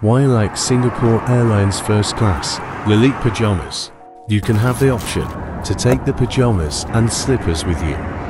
Why like Singapore Airlines first class, Lalique Pajamas? You can have the option to take the pajamas and slippers with you.